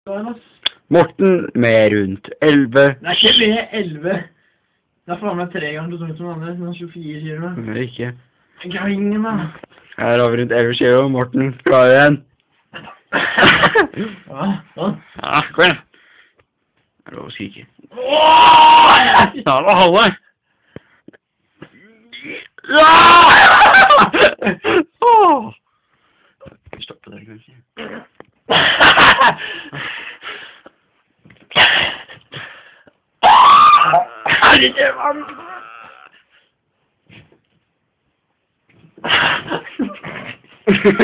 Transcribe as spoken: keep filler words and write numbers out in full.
Morten med rundt elleve. Det er ikke med elleve. Det er faen meg tre ganger så tungt som andre. Den er tjuefire kilo. Det er ikke. Gringen da. Her har vi rundt elleve kilo. Morten, klar igjen. Ja, sånn. Ja, kom igjen. Det er lov å skrike. Ja, det var halve. Ja! Vi stopper der, kanskje. Er det ikke vann?